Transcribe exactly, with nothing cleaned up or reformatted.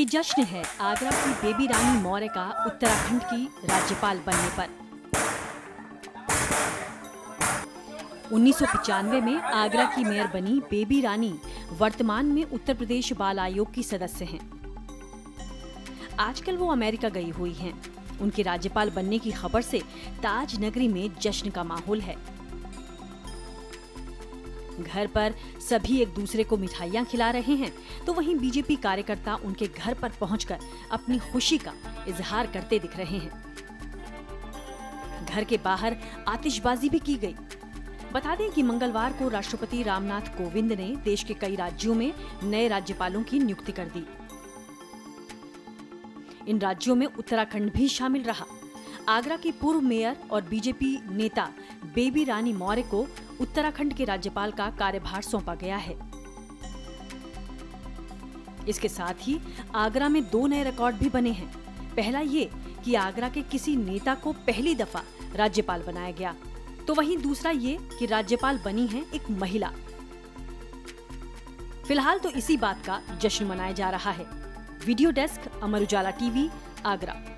जश्न है आगरा की बेबी रानी मौर्य का उत्तराखंड की राज्यपाल बनने पर। उन्नीस सौ पचानवे में आगरा की मेयर बनी बेबी रानी वर्तमान में उत्तर प्रदेश बाल आयोग की सदस्य हैं। आजकल वो अमेरिका गई हुई हैं। उनके राज्यपाल बनने की खबर से ताज नगरी में जश्न का माहौल है। घर पर सभी एक दूसरे को मिठाइयां खिला रहे हैं, तो वहीं बीजेपी कार्यकर्ता उनके घर पर पहुंचकर अपनी खुशी का इजहार करते दिख रहे हैं। घर के बाहर आतिशबाजी भी की गई। बता दें कि मंगलवार को राष्ट्रपति रामनाथ कोविंद ने देश के कई राज्यों में नए राज्यपालों की नियुक्ति कर दी। इन राज्यों में उत्तराखंड भी शामिल रहा। आगरा की पूर्व मेयर और बीजेपी नेता बेबी रानी मौर्य को उत्तराखंड के राज्यपाल का कार्यभार सौंपा गया है। इसके साथ ही आगरा में दो नए रिकॉर्ड भी बने हैं। पहला ये कि आगरा के किसी नेता को पहली दफा राज्यपाल बनाया गया, तो वहीं दूसरा ये कि राज्यपाल बनी है एक महिला। फिलहाल तो इसी बात का जश्न मनाया जा रहा है। Video desk, Amar Ujala TV, Agra.